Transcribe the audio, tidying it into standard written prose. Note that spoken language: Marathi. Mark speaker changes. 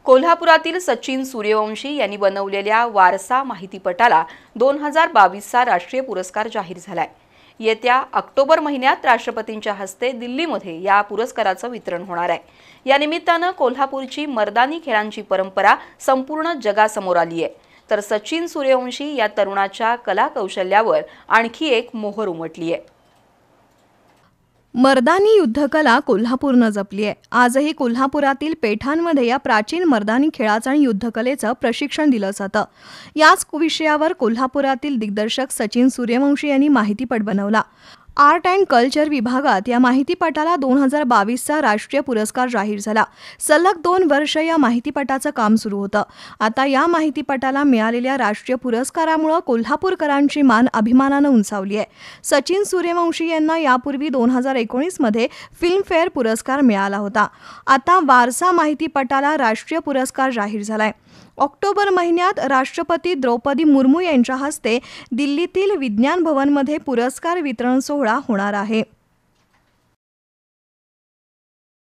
Speaker 1: कोल्हापुरातील सचिन सूर्यवंशी यांनी बनवलेल्या वारसा माहितीपटाला 2022चा राष्ट्रीय पुरस्कार जाहीर झालाय। येत्या ऑक्टोबर महिन्यात राष्ट्रपतींच्या हस्ते दिल्लीमध्ये या पुरस्काराचं वितरण होणार आहे। या निमित्तानं कोल्हापूरची मर्दानी खेळांची परंपरा संपूर्ण जगासमोर आली आहे। तर सचिन सूर्यवंशी या तरुणाच्या कला कौशल्यावर आणखी एक मोहर उमटली आहे।
Speaker 2: मर्दानी युद्धकला कोल्हापूरनं जपली आहे। आजही कोल्हापुरातील पेठांमध्ये या प्राचीन मर्दानी खेळाचं आणि युद्धकलेचं प्रशिक्षण दिलं जातं। याच विषयावर कोल्हापुरातील दिग्दर्शक सचिन सूर्यवंशी यांनी माहितीपट बनवला। आर्ट अँड कल्चर विभागात या माहितीपटाला 2022चा राष्ट्रीय पुरस्कार जाहीर झाला। सलग 2 वर्ष या माहितीपटाचं काम सुरू होतं। आता या माहितीपटाला मिळालेल्या राष्ट्रीय पुरस्कारामुळे कोल्हापूरकरांची मान अभिमानानं उंचावली आहे। सचिन सूर्यवंशी यांना यापूर्वी 2019 मध्ये फिल्मफेअर पुरस्कार मिळाला होता। आता वारसा माहितीपटाला राष्ट्रीय पुरस्कार जाहीर झालाय। ऑक्टोबर महिन्यात राष्ट्रपती द्रौपदी मुर्मू यांच्या हस्ते दिल्लीतील विज्ञान भवनमध्ये पुरस्कार वितरण सोहळा होणार आहे।